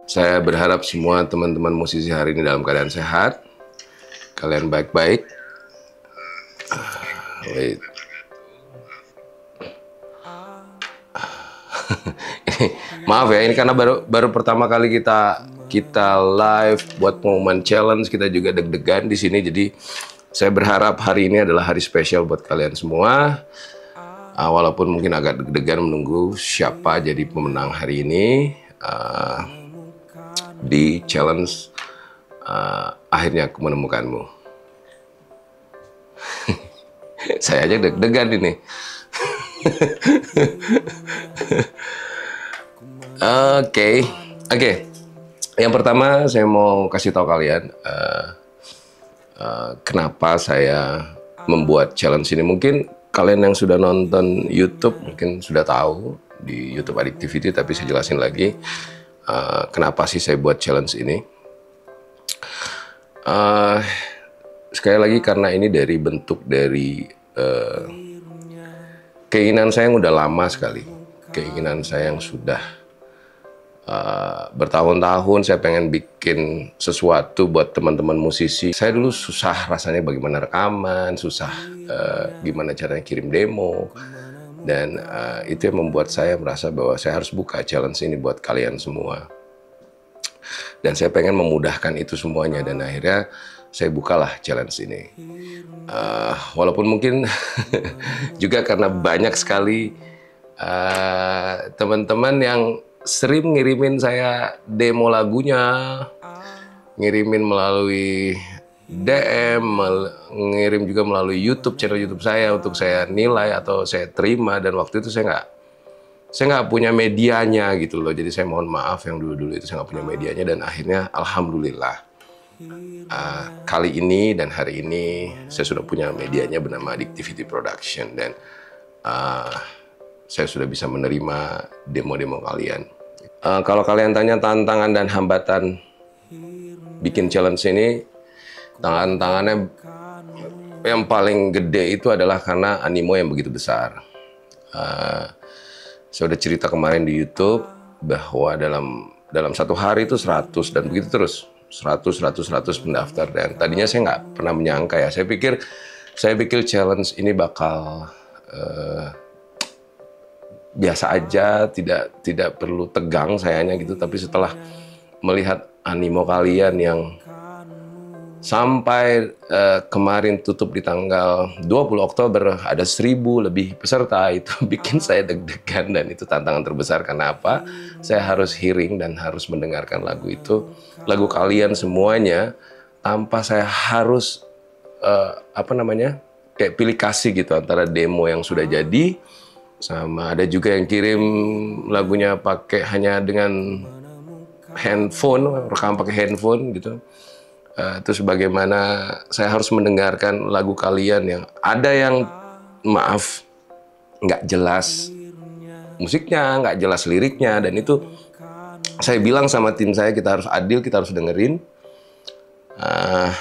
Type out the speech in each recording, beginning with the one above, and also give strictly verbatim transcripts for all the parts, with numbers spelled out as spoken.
Saya berharap semua teman-teman musisi hari ini dalam keadaan sehat. Kalian baik-baik. Wait. Maaf ya, ini karena baru baru pertama kali kita kita live buat pengumuman challenge, kita juga deg-degan di sini. Jadi saya berharap hari ini adalah hari spesial buat kalian semua. Uh, walaupun mungkin agak deg-degan menunggu siapa jadi pemenang hari ini uh, di challenge uh, akhirnya aku menemukanmu. Saya aja deg-degan ini. Oke, okay. Oke. Okay. Yang pertama saya mau kasih tahu kalian uh, uh, kenapa saya membuat challenge ini. Mungkin kalian yang sudah nonton YouTube mungkin sudah tahu di YouTube Addictivity, tapi saya jelasin lagi uh, kenapa sih saya buat challenge ini. Uh, sekali lagi karena ini dari bentuk dari uh, keinginan saya yang udah lama sekali, keinginan saya yang sudah Uh, bertahun-tahun saya pengen bikin sesuatu buat teman-teman musisi. Saya dulu susah rasanya bagaimana rekaman, susah uh, gimana caranya kirim demo, dan uh, itu yang membuat saya merasa bahwa saya harus buka challenge ini buat kalian semua. Dan saya pengen memudahkan itu semuanya, dan akhirnya saya bukalah challenge ini. Uh, walaupun mungkin juga karena banyak sekali uh, teman-teman yang sering ngirimin saya demo lagunya, ngirimin melalui D M, ngirim juga melalui YouTube, channel YouTube saya untuk saya nilai atau saya terima, dan waktu itu saya nggak saya nggak punya medianya gitu loh. Jadi saya mohon maaf yang dulu-dulu itu saya nggak punya medianya, dan akhirnya alhamdulillah uh, kali ini dan hari ini saya sudah punya medianya bernama Addictivity Production, dan uh, saya sudah bisa menerima demo-demo kalian. Uh, kalau kalian tanya tantangan dan hambatan bikin challenge ini, tangan-tangannya yang paling gede itu adalah karena animo yang begitu besar. Uh, saya udah cerita kemarin di YouTube bahwa dalam dalam satu hari itu seratus dan begitu terus, seratus, seratus, seratus pendaftar, dan tadinya saya nggak pernah menyangka ya. Saya pikir saya pikir challenge ini bakal uh, biasa aja, tidak tidak perlu tegang sayanya gitu. Tapi setelah melihat animo kalian yang sampai uh, kemarin tutup di tanggal dua puluh Oktober ada seribu lebih peserta, itu bikin saya deg-degan, dan itu tantangan terbesar. Karena apa? Saya harus hearing dan harus mendengarkan lagu itu, lagu kalian semuanya, tanpa saya harus uh, apa namanya kayak pilih kasih gitu antara demo yang sudah jadi. Sama ada juga yang kirim lagunya pakai hanya dengan handphone, rekam pakai handphone gitu. Uh, terus bagaimana saya harus mendengarkan lagu kalian yang ada yang maaf nggak jelas musiknya, nggak jelas liriknya, dan itu saya bilang sama tim saya, kita harus adil, kita harus dengerin. Uh,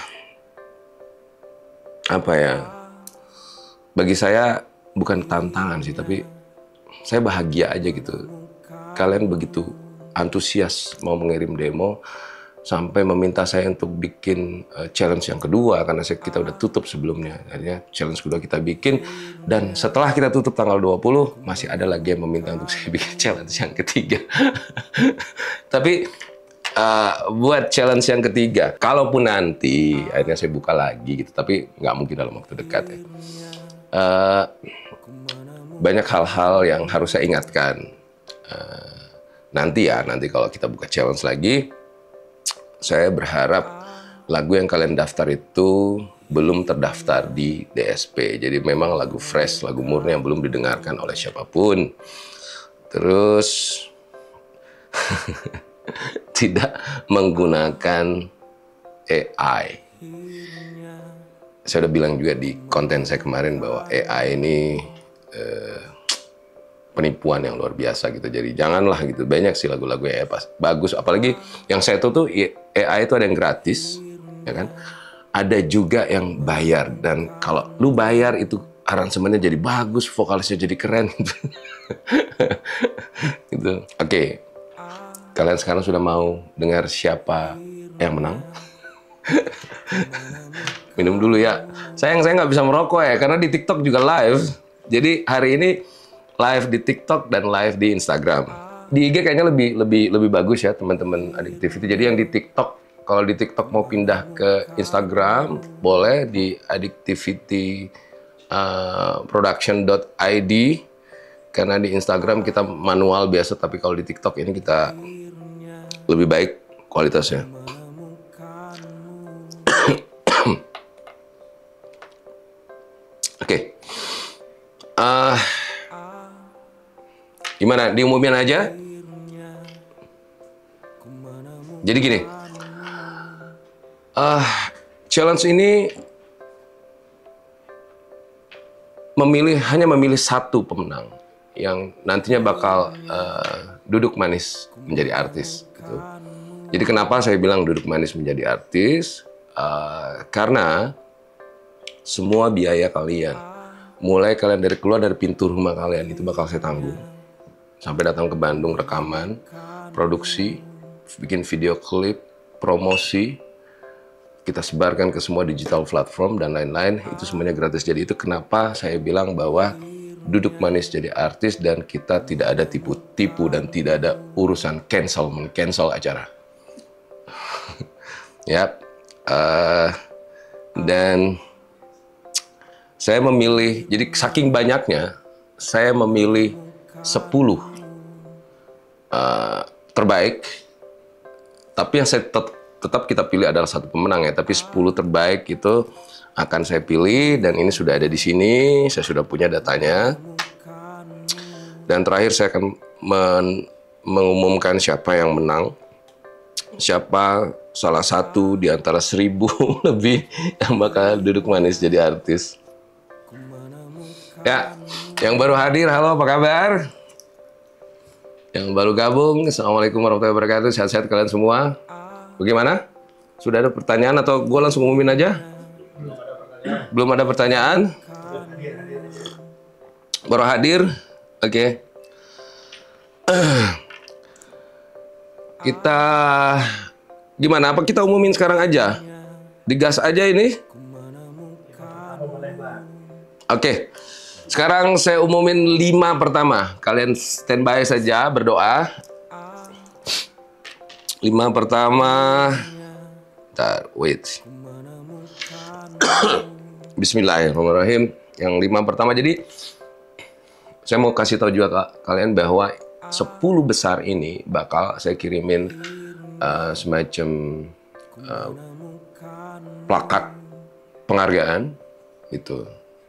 apa ya? Bagi saya bukan tantangan sih, tapi saya bahagia aja gitu. Kalian begitu antusias mau mengirim demo, sampai meminta saya untuk bikin uh, challenge yang kedua, karena saya, kita udah tutup sebelumnya. Akhirnya challenge kedua kita bikin, dan setelah kita tutup tanggal dua puluh, masih ada lagi yang meminta untuk saya bikin challenge yang ketiga. Tapi uh, buat challenge yang ketiga, kalaupun nanti akhirnya saya buka lagi gitu, tapi nggak mungkin dalam waktu dekat ya. Uh, banyak hal-hal yang harus saya ingatkan. Uh, nanti ya, nanti kalau kita buka challenge lagi, saya berharap lagu yang kalian daftar itu belum terdaftar di D S P. Jadi memang lagu fresh, lagu murni yang belum didengarkan oleh siapapun. Terus tidak menggunakan A I. Saya udah bilang juga di konten saya kemarin bahwa A I ini eh, penipuan yang luar biasa gitu. Jadi janganlah gitu. Banyak sih lagu-lagu A I bagus. Apalagi yang saya tahu tuh A I itu ada yang gratis, ya kan? Ada juga yang bayar. Dan kalau lu bayar itu aransemennya jadi bagus, vokalisnya jadi keren gitu. Gitu. Oke. Okay. Kalian sekarang sudah mau dengar siapa yang menang? Minum dulu ya. Sayang saya nggak bisa merokok ya, karena di TikTok juga live. Jadi hari ini live di TikTok dan live di Instagram. Di I G kayaknya lebih lebih lebih bagus ya teman-teman Addictivity. Jadi yang di TikTok, kalau di TikTok mau pindah ke Instagram, boleh di addictivity production dot I D. Karena di Instagram kita manual biasa, tapi kalau di TikTok ini kita lebih baik kualitasnya. Oke, okay. uh, gimana? Diumumin aja. Jadi gini, uh, challenge ini memilih hanya memilih satu pemenang yang nantinya bakal uh, duduk manis menjadi artis. Gitu. Jadi kenapa saya bilang duduk manis menjadi artis? Uh, karena semua biaya kalian, mulai kalian dari keluar dari pintu rumah kalian, itu bakal saya tanggung. Sampai datang ke Bandung, rekaman, produksi, bikin video klip, promosi, kita sebarkan ke semua digital platform dan lain-lain, itu semuanya gratis. Jadi itu kenapa saya bilang bahwa duduk manis jadi artis dan kita tidak ada tipu-tipu dan tidak ada urusan cancel, men-cancel acara. Ya, uh, dan saya memilih, jadi saking banyaknya, saya memilih sepuluh uh, terbaik, tapi yang saya tet tetap kita pilih adalah satu pemenang ya, tapi sepuluh terbaik itu akan saya pilih, dan ini sudah ada di sini, saya sudah punya datanya. Dan terakhir saya akan men mengumumkan siapa yang menang, siapa salah satu di antara seribu lebih yang bakal duduk manis jadi artis. Ya, yang baru hadir, halo apa kabar? Yang baru gabung, assalamualaikum warahmatullahi wabarakatuh, sehat-sehat kalian semua. Bagaimana? Sudah ada pertanyaan atau gue langsung umumin aja? Belum ada pertanyaan? Baru hadir? Oke. Okay. Kita gimana? Apa kita umumin sekarang aja? Digas aja ini? Oke. Okay. Sekarang saya umumin lima pertama. Kalian standby saja, berdoa. Lima pertama. Bentar, wait. Bismillahirrahmanirrahim. Yang lima pertama, jadi saya mau kasih tahu juga ke kalian bahwa sepuluh besar ini bakal saya kirimin uh, semacam uh, plakat penghargaan itu.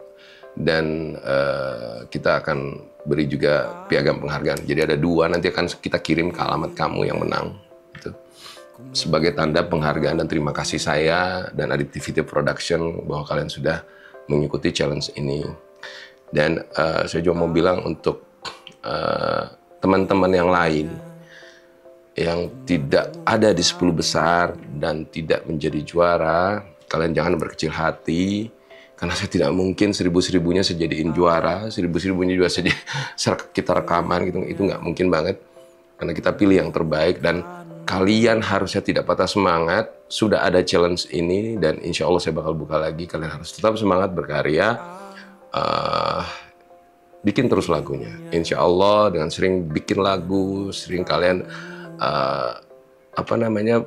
Dan uh, kita akan beri juga piagam penghargaan. Jadi ada dua, nanti akan kita kirim ke alamat kamu yang menang gitu. Sebagai tanda penghargaan dan terima kasih saya dan Addictivity Production bahwa kalian sudah mengikuti challenge ini. Dan uh, saya juga mau bilang untuk teman-teman uh, yang lain yang tidak ada di sepuluh besar dan tidak menjadi juara, kalian jangan berkecil hati. Karena saya tidak mungkin seribu-seribunya saya jadiin juara, seribu-seribunya juga saja kita rekaman gitu, itu nggak mungkin banget. Karena kita pilih yang terbaik dan kalian harusnya tidak patah semangat. Sudah ada challenge ini dan insya Allah saya bakal buka lagi. Kalian harus tetap semangat berkarya, uh, bikin terus lagunya. Insya Allah dengan sering bikin lagu, sering kalian uh, apa namanya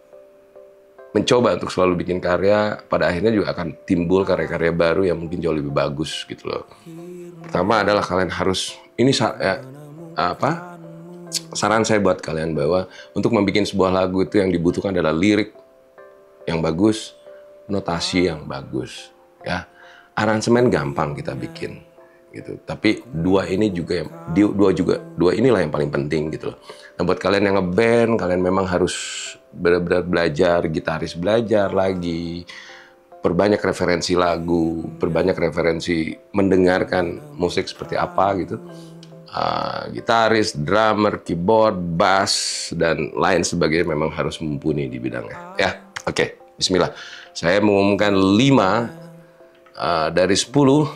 mencoba untuk selalu bikin karya, pada akhirnya juga akan timbul karya-karya baru yang mungkin jauh lebih bagus gitu loh. Pertama adalah kalian harus, ini ya, apa saran saya buat kalian bahwa untuk membuat sebuah lagu itu yang dibutuhkan adalah lirik yang bagus, notasi yang bagus, ya. Aransemen gampang kita bikin gitu, tapi dua ini juga yang dua juga dua inilah yang paling penting gitu loh. Nah buat kalian yang ngeband, kalian memang harus benar-benar belajar, gitaris belajar lagi, perbanyak referensi lagu, perbanyak referensi mendengarkan musik seperti apa gitu. Uh, gitaris, drummer, keyboard, bass, dan lain sebagainya memang harus mumpuni di bidangnya. Ya, oke, okay. Bismillah. Saya mengumumkan lima uh, dari sepuluh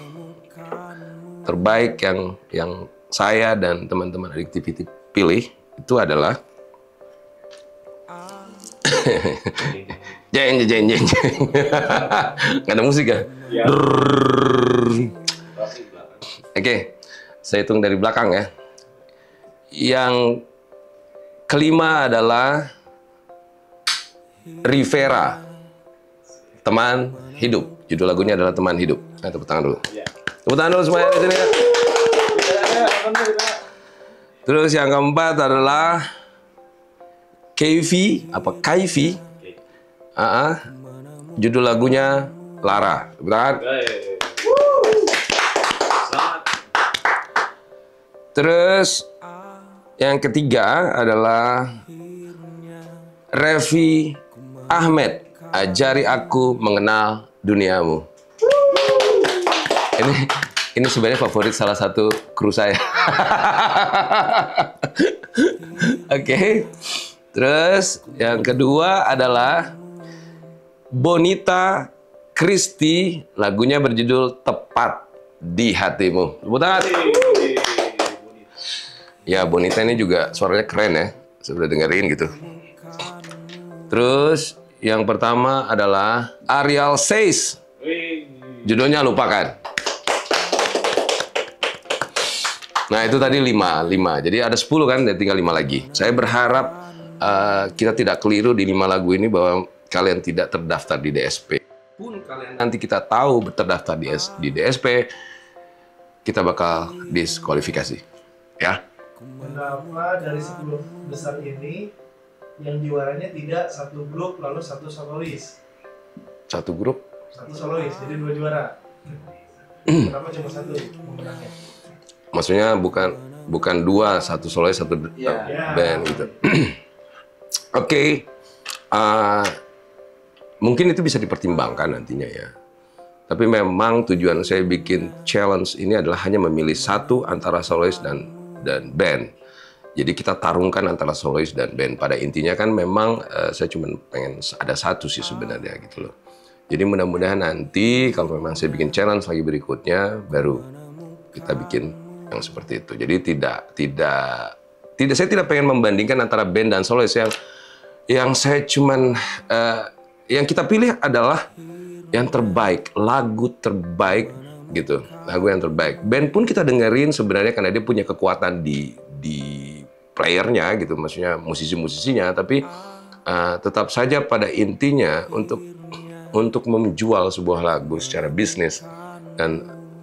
terbaik yang yang saya dan teman-teman Addictivity pilih itu adalah Jeng jeng jeng jeng. Nggak ada musik ya? Ya. Oke, saya hitung dari belakang ya. Yang kelima adalah Rivera, Teman Hidup. Judul lagunya adalah Teman Hidup. Nah, tepuk tangan dulu. Tepuk tangan dulu semuanya di sini ya. Terus yang keempat adalah K V, apa K V? Uh -uh. Judul lagunya Lara. Tepuk tangan. Terus yang ketiga adalah Raffi Ahmad, Ajari Aku Mengenal Duniamu. Ini ini sebenarnya favorit salah satu kru saya. Oke. Okay. Terus yang kedua adalah Bonita Christy, lagunya berjudul Tepat di Hatimu. Tepuk tangan. Ya, Bonita ini juga suaranya keren ya. Saya udah dengerin gitu. Terus yang pertama adalah Ariel Says. Judulnya Lupakan. Nah, itu tadi lima, lima. Jadi ada sepuluh kan, dan tinggal lima lagi. Saya berharap uh, kita tidak keliru di lima lagu ini bahwa kalian tidak terdaftar di D S P. Pun kalian nanti kita tahu terdaftar di, di D S P, kita bakal diskualifikasi. Ya. Kenapa dari sepuluh besar ini yang juaranya tidak satu grup lalu satu solois? Satu grup? Satu solois, jadi dua juara. Kenapa cuma satu pemenangnya? Maksudnya bukan bukan dua, satu solois, satu yeah. band gitu. Oke, okay. uh, mungkin itu bisa dipertimbangkan nantinya ya. Tapi memang tujuan saya bikin challenge ini adalah hanya memilih satu antara solois dan dan band. Jadi kita tarungkan antara solois dan band. Pada intinya kan memang uh, saya cuma pengen ada satu sih sebenarnya gitu loh. Jadi mudah-mudahan nanti kalau memang saya bikin challenge lagi berikutnya baru kita bikin yang seperti itu. Jadi tidak tidak tidak saya tidak pengen membandingkan antara band dan solois. Yang yang saya cuman uh, yang kita pilih adalah yang terbaik, lagu terbaik gitu, lagu yang terbaik. Band pun kita dengerin sebenarnya karena dia punya kekuatan di di playernya gitu, maksudnya musisi-musisinya. Tapi uh, tetap saja pada intinya untuk untuk menjual sebuah lagu secara bisnis, dan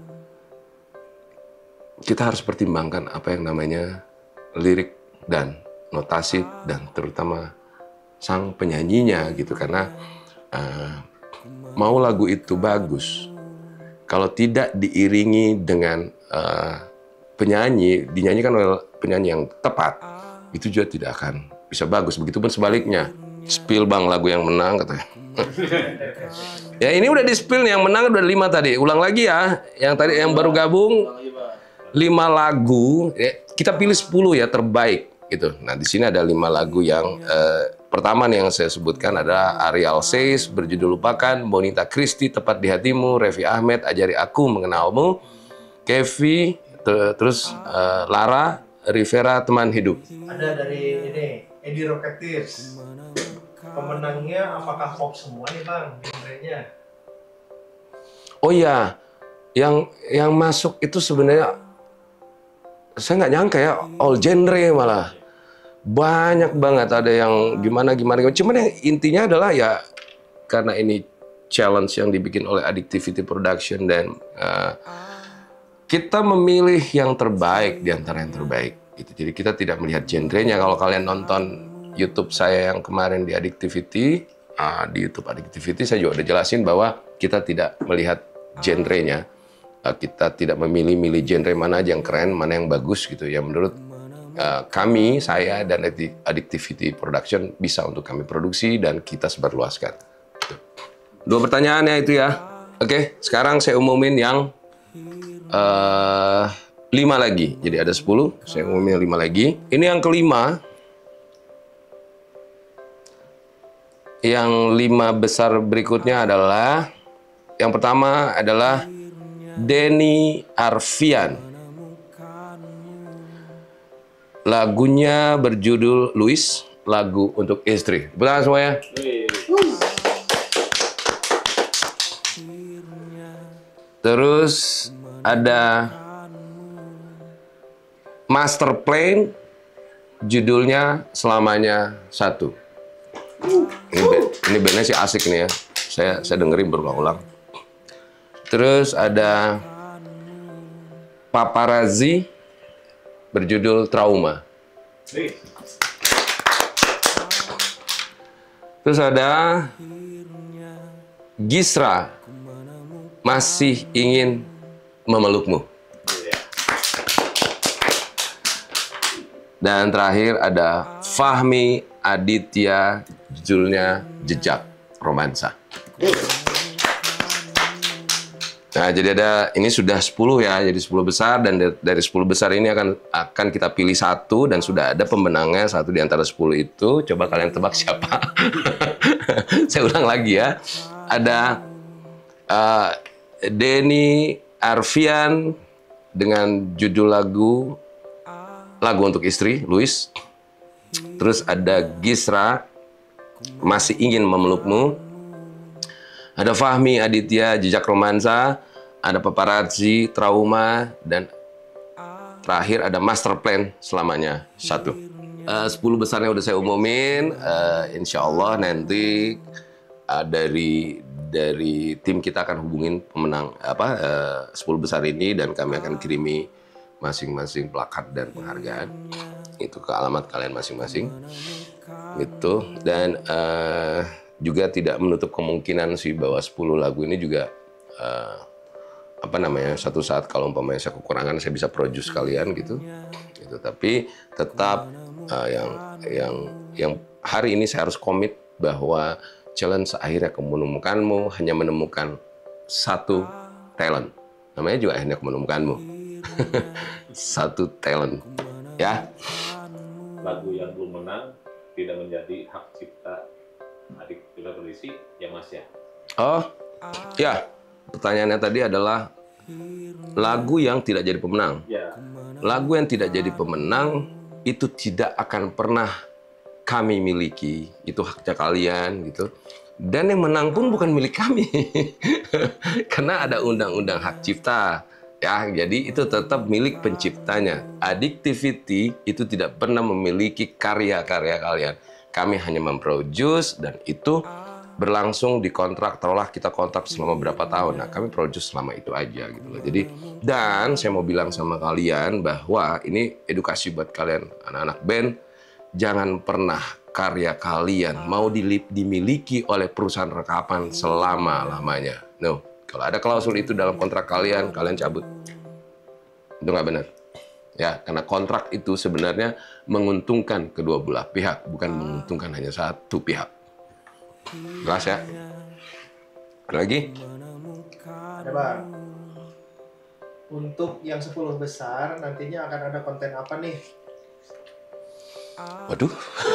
kita harus pertimbangkan apa yang namanya lirik dan notasi dan terutama sang penyanyinya gitu. Karena uh, mau lagu itu bagus, kalau tidak diiringi dengan uh, penyanyi, dinyanyikan oleh penyanyi yang tepat, itu juga tidak akan bisa bagus. Begitupun sebaliknya, spill bang lagu yang menang katanya. Ya ini udah di spill, yang menang udah lima tadi. Ulang lagi ya, yang tadi yang baru gabung lima lagu, ya, kita pilih sepuluh ya terbaik gitu. Nah di sini ada lima lagu yang uh, pertama nih yang saya sebutkan adalah Ariel Says berjudul Lupakan, Bonita Christy Tepat di Hatimu, Raffi Ahmad Ajari Aku Mengenalmu, K V, terus uh, Lara, Rivera Teman Hidup. Ada dari ini Eddie Rocketeers. Pemenangnya apakah pop semua nih bang? Genrenya? Oh iya, yang yang masuk itu sebenarnya saya nggak nyangka ya, all genre malah. Banyak banget, ada yang gimana-gimana. Cuman yang intinya adalah ya, karena ini challenge yang dibikin oleh Addictivity Production dan uh, kita memilih yang terbaik di antara yang terbaik. Gitu. Jadi kita tidak melihat genrenya. Kalau kalian nonton YouTube saya yang kemarin di Addictivity, uh, di YouTube Addictivity saya juga udah jelasin bahwa kita tidak melihat genrenya. Kita tidak memilih-milih genre mana aja yang keren, mana yang bagus gitu ya. Menurut uh, kami, saya dan Addictivity Production bisa untuk kami produksi dan kita sebarluaskan. Gitu. Dua pertanyaannya itu ya. Oke, sekarang saya umumin yang uh, lima lagi. Jadi ada sepuluh, saya umumin lima lagi. Ini yang kelima. Yang lima besar berikutnya adalah, yang pertama adalah Denny Arfian. Lagunya berjudul Luis, lagu untuk istri. Betul semuanya? Terus ada Master Plan, judulnya Selamanya Satu. Ini, band, ini bandnya sih asik nih ya. Saya saya dengerin berulang-ulang. Terus ada Paparazzi berjudul Trauma. Terus ada Gisra, Masih Ingin Memelukmu. Dan terakhir ada Fahmi Aditya, judulnya Jejak Romansa. Nah, jadi ada, ini sudah sepuluh ya, jadi sepuluh besar, dan dari sepuluh besar ini akan akan kita pilih satu, dan sudah ada pemenangnya satu di antara sepuluh itu. Coba kalian tebak siapa? Saya ulang lagi ya. Ada uh, Denny Arfian dengan judul lagu Lagu untuk Istri, Luis. Terus ada Gisra, Masih Ingin Memelukmu. Ada Fahmi Aditya, Jejak Romansa. Ada Paparazzi, Trauma. Dan terakhir ada Master Plan, Selamanya Satu. Uh, sepuluh besarnya udah saya umumin. Uh, insya Allah nanti uh, dari dari tim kita akan hubungin pemenang apa uh, sepuluh besar ini, dan kami akan kirimi masing-masing plakat dan penghargaan itu ke alamat kalian masing-masing gitu. Dan uh, juga tidak menutup kemungkinan sih bahwa sepuluh lagu ini juga uh, apa namanya, satu saat kalau umpamanya saya kekurangan saya bisa produce kalian gitu gitu. Tapi tetap uh, yang yang yang hari ini saya harus komit bahwa challenge akhirnya aku menemukanmu, hanya menemukan satu talent, namanya juga akhirnya aku menemukanmu. Satu talent ya. Lagu yang belum menang tidak menjadi hak cipta adik kita berisi ya Mas ya. Oh ya, pertanyaannya tadi adalah lagu yang tidak jadi pemenang Ya. Lagu yang tidak jadi pemenang itu tidak akan pernah kami miliki, itu haknya kalian gitu. Dan yang menang pun bukan milik kami. Karena ada undang-undang hak cipta. Ya, jadi itu tetap milik penciptanya. Addictivity itu tidak pernah memiliki karya-karya kalian. Kami hanya memproduce, dan itu berlangsung di kontrak. Taruhlah kita kontrak selama berapa tahun. Nah, kami produce selama itu aja gitu loh. Jadi, dan saya mau bilang sama kalian bahwa ini edukasi buat kalian anak-anak band. Jangan pernah karya kalian mau dimiliki oleh perusahaan rekaman selama-lamanya. No. Kalau ada klausul itu dalam kontrak kalian, kalian cabut. Itu nggak benar. Ya, karena kontrak itu sebenarnya menguntungkan kedua belah pihak, bukan menguntungkan hanya satu pihak. Jelas ya? Ada lagi? Ada Bang. Untuk yang sepuluh besar, nantinya akan ada konten apa nih? Waduh.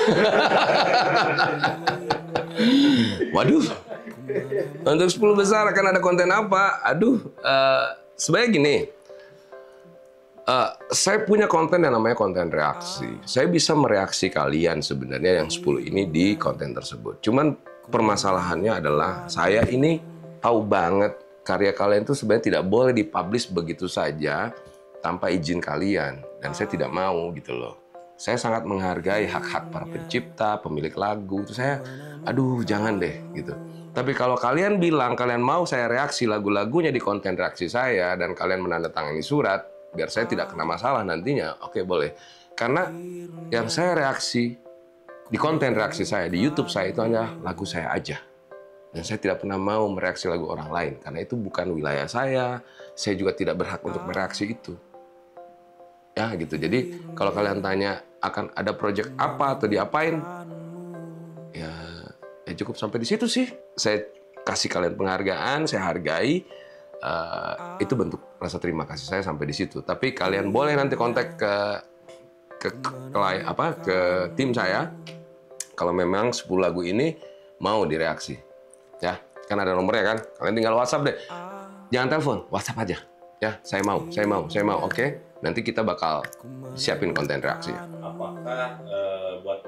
Waduh. Untuk sepuluh besar akan ada konten apa? Aduh, uh, sebenarnya gini. Uh, saya punya konten yang namanya konten reaksi. Saya bisa mereaksi kalian sebenarnya yang sepuluh ini di konten tersebut. Cuman permasalahannya adalah saya ini tahu banget karya kalian itu sebenarnya tidak boleh dipublish begitu saja tanpa izin kalian. Dan saya tidak mau gitu loh. Saya sangat menghargai hak-hak para pencipta, pemilik lagu. Itu saya, aduh jangan deh gitu. Tapi kalau kalian bilang kalian mau saya reaksi lagu-lagunya di konten reaksi saya, dan kalian menandatangani surat, biar saya tidak kena masalah nantinya, oke boleh. Karena yang saya reaksi di konten reaksi saya, di YouTube saya itu hanya lagu saya aja. Dan saya tidak pernah mau mereaksi lagu orang lain, karena itu bukan wilayah saya. Saya juga tidak berhak untuk mereaksi itu. Ya gitu. Jadi kalau kalian tanya akan ada project apa atau diapain, ya, ya cukup sampai di situ sih. Saya kasih kalian penghargaan, saya hargai. Uh, itu bentuk rasa terima kasih saya sampai di situ. Tapi kalian boleh nanti kontak ke ke, ke, ke apa ke tim saya kalau memang sepuluh lagu ini mau direaksi. Ya, kan ada nomornya kan. Kalian tinggal WhatsApp deh. Jangan telepon, WhatsApp aja. Ya, saya mau, saya mau, saya mau. Oke. Nanti kita bakal siapin konten reaksinya. Apakah e, buat pemenang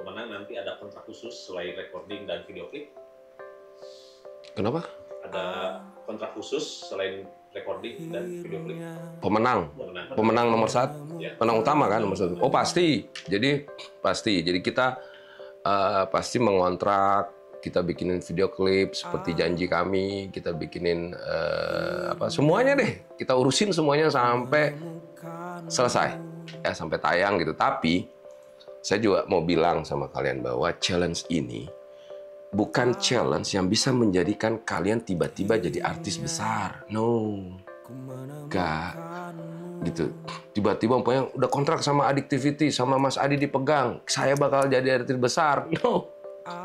nanti ada kontrak khusus selain recording dan video klip? Kenapa? Ada kontrak khusus selain recording dan video klip? Pemenang, Pemenang, pemenang nomor satu, ya. pemenang utama kan nomor satu. Oh pasti, jadi pasti. Jadi kita uh, pasti mengontrak, kita bikinin video klip seperti janji kami, kita bikinin uh, apa semuanya deh, kita urusin semuanya sampai selesai, ya sampai tayang gitu. Tapi saya juga mau bilang sama kalian bahwa challenge ini bukan challenge yang bisa menjadikan kalian tiba-tiba jadi artis besar. No, gak gitu. Tiba-tiba umpamanya udah kontrak sama Addictivity, sama Mas Adi dipegang, saya bakal jadi artis besar. No,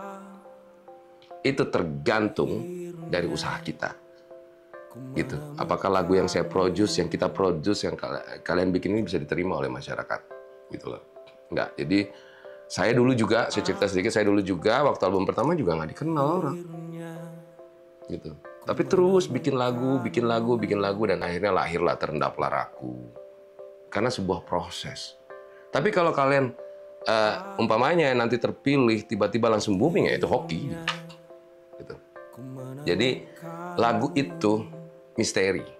itu tergantung dari usaha kita. Gitu. Apakah lagu yang saya produce, yang kita produce, yang kalian bikin ini bisa diterima oleh masyarakat? Gitu loh. Enggak. Jadi saya dulu juga, saya cerita sedikit, saya dulu juga waktu album pertama juga nggak dikenal orang. Gitu. Tapi terus bikin lagu, bikin lagu, bikin lagu, dan akhirnya lahirlah Terendaplah Aku. Karena sebuah proses. Tapi kalau kalian uh, umpamanya nanti terpilih, tiba-tiba langsung booming, ya itu hoki. Gitu. Jadi lagu itu misteri.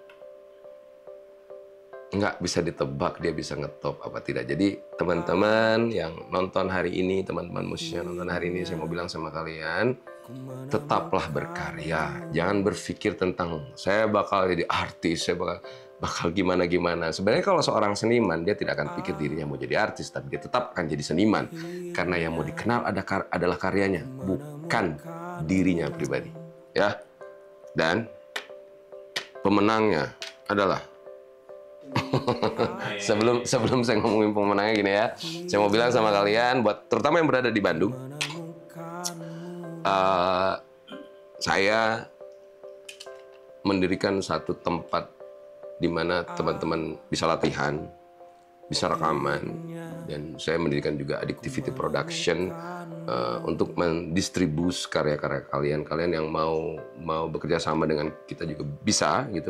Nggak bisa ditebak dia bisa ngetop apa tidak. Jadi teman-teman yang nonton hari ini, teman-teman musisi yang nonton hari ini, saya mau bilang sama kalian, tetaplah berkarya. Jangan berpikir tentang saya bakal jadi artis, saya bakal bakal gimana-gimana. Sebenarnya kalau seorang seniman, dia tidak akan pikir dirinya mau jadi artis, tapi dia tetap akan jadi seniman. Karena yang mau dikenal ada kar adalah karyanya, bukan dirinya pribadi. Ya. Dan pemenangnya adalah sebelum sebelum saya ngomongin pemenangnya gini ya, saya mau bilang sama kalian, buat terutama yang berada di Bandung, uh, saya mendirikan satu tempat di mana teman-teman bisa latihan, bisa rekaman, dan saya mendirikan juga Addictivity Production uh, untuk mendistribus karya-karya kalian. Kalian yang mau mau bekerja sama dengan kita juga bisa gitu.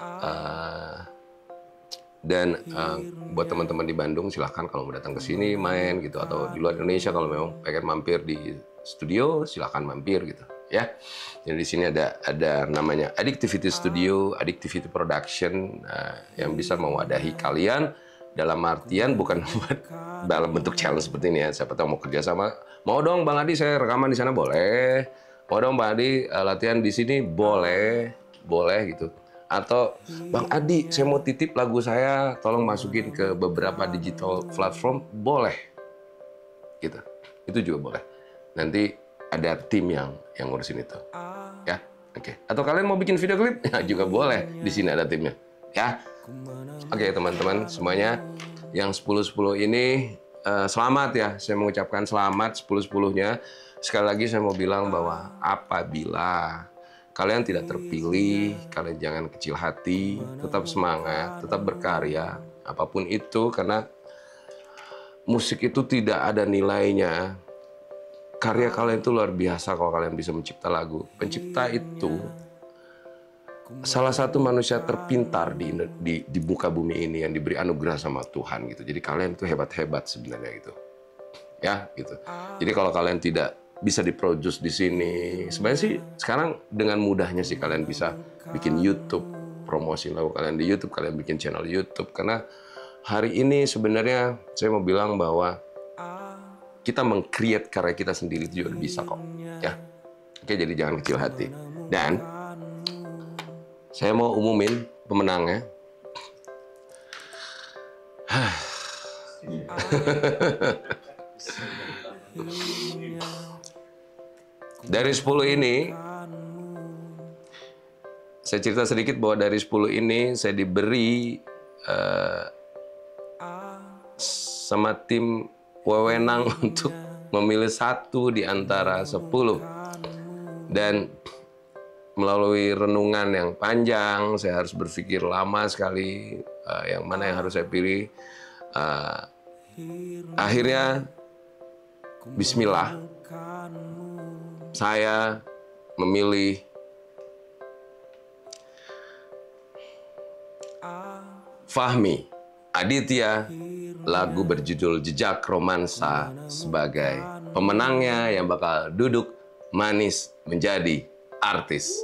Uh, Dan uh, buat teman-teman di Bandung, silahkan kalau mau datang ke sini main gitu, atau di luar Indonesia kalau memang pengen mampir di studio, silahkan mampir gitu ya. Jadi di sini ada ada namanya Addictivity Studio, Addictivity Production uh, yang bisa mewadahi kalian dalam artian bukan dalam bentuk challenge seperti ini ya. Siapa tahu mau kerja sama, mau dong Bang Adi saya rekaman di sana boleh, mau dong Bang Adi uh, latihan di sini boleh, boleh gitu. Atau Bang Adi, saya mau titip lagu saya, tolong masukin ke beberapa digital platform, boleh, gitu. Itu juga boleh. Nanti ada tim yang yang ngurusin itu, ya, oke. Okay. Atau kalian mau bikin video klip, ya juga boleh. Di sini ada timnya, ya. Oke okay, teman-teman semuanya, yang sepuluh sepuluh ini uh, selamat ya. Saya mengucapkan selamat sepuluh sepuluhnya. Sekali lagi saya mau bilang bahwa apabila kalian tidak terpilih, kalian jangan kecil hati, tetap semangat, tetap berkarya, apapun itu, karena musik itu tidak ada nilainya. Karya kalian itu luar biasa kalau kalian bisa mencipta lagu. Pencipta itu salah satu manusia terpintar di, di, di muka bumi ini yang diberi anugerah sama Tuhan gitu. Jadi kalian itu hebat-hebat sebenarnya gitu. Ya, gitu. Jadi kalau kalian tidak bisa diproduce di sini. Sebenarnya sih sekarang dengan mudahnya sih kalian bisa bikin YouTube, promosi lagu kalian di YouTube, kalian bikin channel YouTube. Karena hari ini sebenarnya saya mau bilang bahwa kita meng-create karya kita sendiri itu juga bisa kok, ya. Oke, jadi jangan kecil hati. Dan saya mau umumin pemenangnya. Dari sepuluh ini, saya cerita sedikit bahwa dari sepuluh ini saya diberi uh, sama tim wewenang untuk memilih satu di antara sepuluh. Dan melalui renungan yang panjang, saya harus berpikir lama sekali uh, yang mana yang harus saya pilih. Uh, akhirnya, bismillah, saya memilih Fahmi Aditya, lagu berjudul Jejak Romansa sebagai pemenangnya yang bakal duduk manis menjadi artis.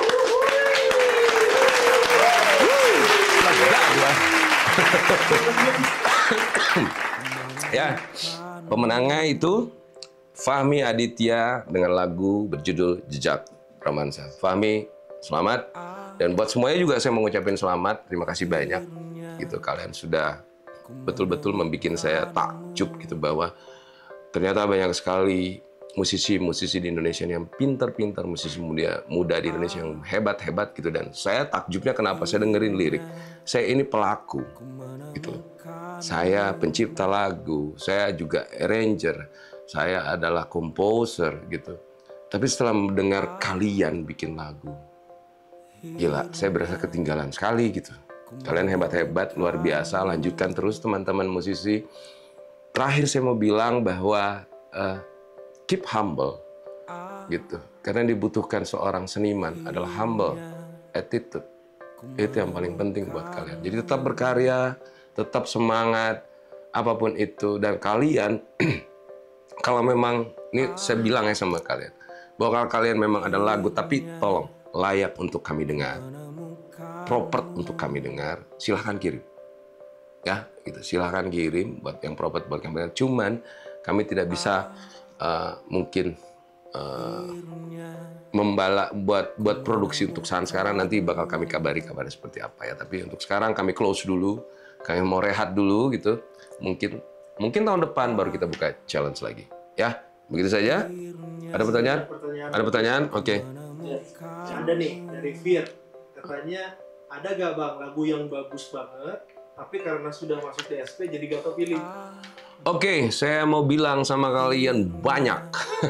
Ya, pemenangnya itu Fahmi Aditya dengan lagu berjudul Jejak Romansa. Fahmi, selamat. Dan buat semuanya juga saya mengucapkan selamat. Terima kasih banyak. Gitu, kalian sudah betul-betul membuat saya takjub gitu bahwa ternyata banyak sekali musisi-musisi di Indonesia yang pintar-pintar, musisi muda, muda di Indonesia yang hebat-hebat gitu. Dan saya takjubnya kenapa? Saya dengerin lirik. Saya ini pelaku, gitu. Saya pencipta lagu, saya juga arranger, saya adalah komposer, gitu. Tapi setelah mendengar kalian bikin lagu, gila, saya berasa ketinggalan sekali, gitu. Kalian hebat-hebat, luar biasa, lanjutkan terus teman-teman musisi. Terakhir saya mau bilang bahwa uh, keep humble, gitu. Karena dibutuhkan seorang seniman adalah humble attitude. Itu yang paling penting buat kalian. Jadi tetap berkarya, tetap semangat, apapun itu. Dan kalian, kalau memang, ini saya bilang ya sama kalian, bahwa kalau kalian memang ada lagu, tapi tolong, layak untuk kami dengar, proper untuk kami dengar, silahkan kirim. Ya, gitu. Silahkan kirim buat yang proper buat kami dengar. Cuman, kami tidak bisa uh, mungkin uh, membala buat buat produksi untuk saat sekarang, nanti bakal kami kabari kabarnya seperti apa ya. Tapi untuk sekarang kami close dulu, kami mau rehat dulu gitu. Mungkin mungkin tahun depan baru kita buka challenge lagi. Ya, begitu saja. Ada pertanyaan? Pertanyaan. Ada pertanyaan? Oke. Okay. Ada nih dari Fir. Katanya ada gak bang lagu yang bagus banget, tapi karena sudah masuk D S P jadi gak kepilih. Oke, okay, saya mau bilang sama kalian banyak.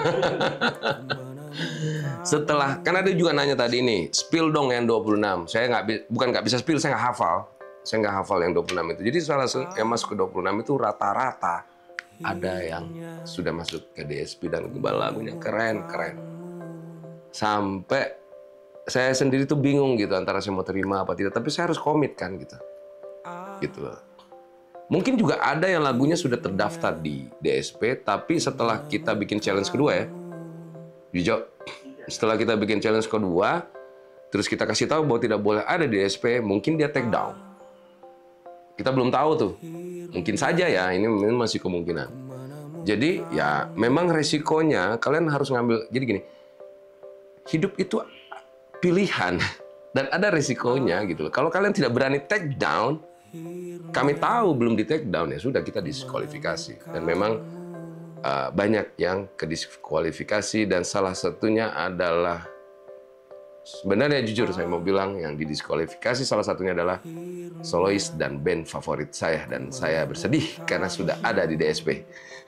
Setelah, kan ada juga nanya tadi nih, spill dong yang dua puluh enam. Saya nggak, bukan nggak bisa spill, saya nggak hafal. Saya nggak hafal yang dua puluh enam itu. Jadi salah yang masuk ke dua puluh enam itu rata-rata ada yang sudah masuk ke D S P dan lagunya keren-keren. Sampai saya sendiri tuh bingung gitu antara saya mau terima apa tidak. Tapi saya harus komit kan gitu. Gitu loh. Mungkin juga ada yang lagunya sudah terdaftar di D S P, tapi setelah kita bikin challenge kedua ya, Jujo, setelah kita bikin challenge kedua, terus kita kasih tahu bahwa tidak boleh ada di D S P, mungkin dia take down. Kita belum tahu tuh, mungkin saja ya, ini masih kemungkinan. Jadi ya memang resikonya kalian harus ngambil, jadi gini, hidup itu pilihan dan ada resikonya gitu loh. Kalau kalian tidak berani take down, kami tahu belum di take down ya sudah kita diskualifikasi. Dan memang uh, banyak yang kediskualifikasi dan salah satunya adalah sebenarnya jujur saya mau bilang yang didiskualifikasi salah satunya adalah solois dan band favorit saya dan saya bersedih karena sudah ada di D S P.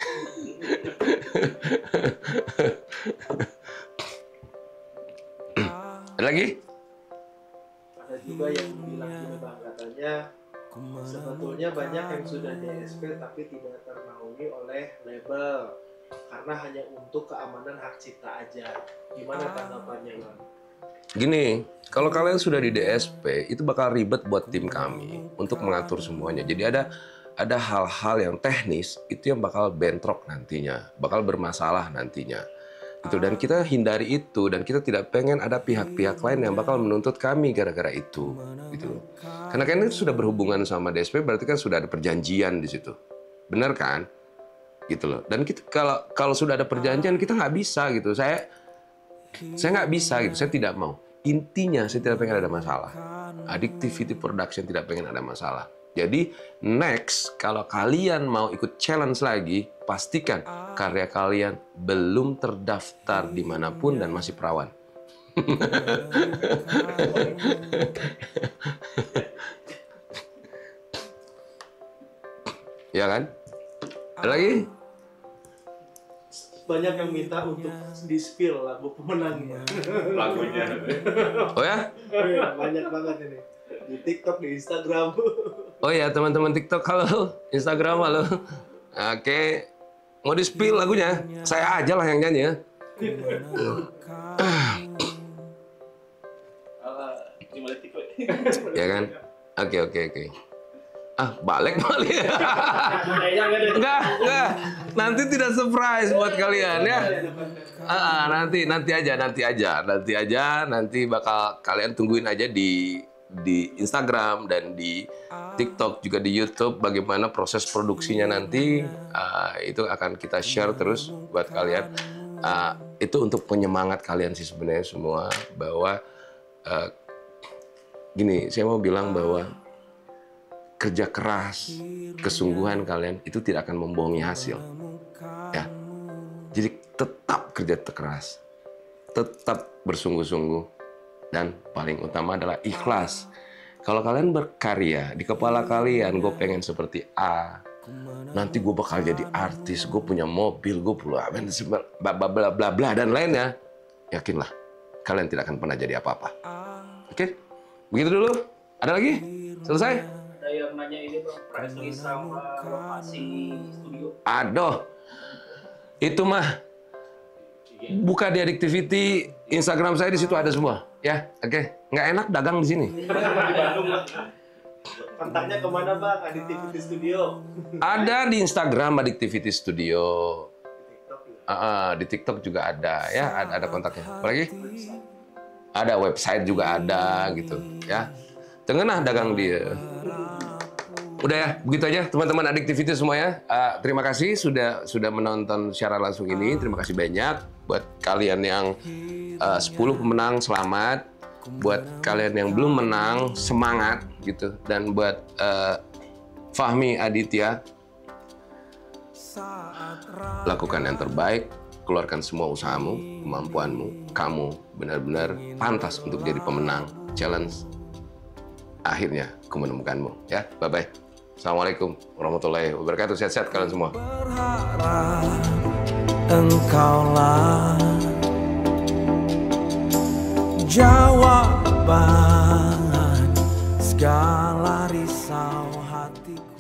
Ada lagi? Ada juga yang bilang gini bang, katanya sebetulnya banyak yang sudah D S P tapi tidak ternaungi oleh label karena hanya untuk keamanan hak cipta aja. Gimana tanggapannya bang? Gini, kalau kalian sudah di D S P itu bakal ribet buat tim kami untuk mengatur semuanya. Jadi ada ada hal-hal yang teknis itu yang bakal bentrok nantinya, bakal bermasalah nantinya. Itu dan kita hindari itu dan kita tidak pengen ada pihak-pihak lain yang bakal menuntut kami gara-gara itu, gitu loh. Karena kan itu sudah berhubungan sama D S P berarti kan sudah ada perjanjian di situ, benar kan? Gitu loh. Dan kita kalau kalau sudah ada perjanjian kita nggak bisa gitu. Saya saya nggak bisa gitu. Saya tidak mau. Intinya saya tidak pengen ada masalah. Addictivity Production tidak pengen ada masalah. Jadi next kalau kalian mau ikut challenge lagi, pastikan karya kalian belum terdaftar dimanapun dan masih perawan. Ya kan? Ada lagi? Banyak yang minta untuk di-spill lagu pemenangnya. Lagunya. Oh ya? Banyak banget ini. Di TikTok, di Instagram. Oh ya teman-teman TikTok, halo. Instagram, halo. Oke. Mau di-spill lagunya? Saya aja lah yang nyanyi ya. Ya kan? Oke, oke, oke. Ah, balik balik. Kayaknya nggak deh. Enggak, enggak. Nanti tidak surprise buat kalian ya. Ah, ah, nanti nanti aja, nanti aja, nanti aja, nanti bakal kalian tungguin aja di di Instagram dan di TikTok juga di YouTube bagaimana proses produksinya nanti. Ah, itu akan kita share terus buat kalian. Ah, itu untuk penyemangat kalian sih sebenarnya semua bahwa ah, gini, saya mau bilang bahwa kerja keras, kesungguhan kalian itu tidak akan membohongi hasil. Ya. Jadi tetap kerja keras, tetap bersungguh-sungguh, dan paling utama adalah ikhlas. Kalau kalian berkarya, di kepala kalian, gue pengen seperti A, nanti gue bakal jadi artis, gue punya mobil, gue punya bla bla bla bla bla dan lainnya, yakinlah, kalian tidak akan pernah jadi apa-apa. Oke? Begitu dulu. Ada lagi? Selesai? Ada yang nanya ini bang, press list sama lokasi studio. Aduh, itu mah buka di Addictivity, Instagram saya di situ ada semua, ya, oke. Nggak enak dagang di sini. Di Bandung bang. Kontaknya kemana bang? Addictivity Studio. Ada di Instagram Addictivity Studio. Di TikTok juga. Uh, uh, di TikTok juga ada, ya, ada, ada kontaknya. Apalagi? Ada website juga ada, gitu, ya. Tengenah dagang dia. Udah ya, begitu aja teman-teman Addictivity semuanya. Uh, terima kasih sudah sudah menonton secara langsung ini. Terima kasih banyak buat kalian yang uh, sepuluh pemenang, selamat. Buat kalian yang belum menang, semangat gitu. Dan buat uh, Fahmi Aditya, lakukan yang terbaik, keluarkan semua usahamu, kemampuanmu. Kamu benar-benar pantas untuk jadi pemenang challenge. Akhirnya aku menemukanmu, ya. Bye bye. Assalamualaikum warahmatullahi wabarakatuh. Sehat-sehat kalian semua. Berharap engkaulah jawaban segala risau hatiku.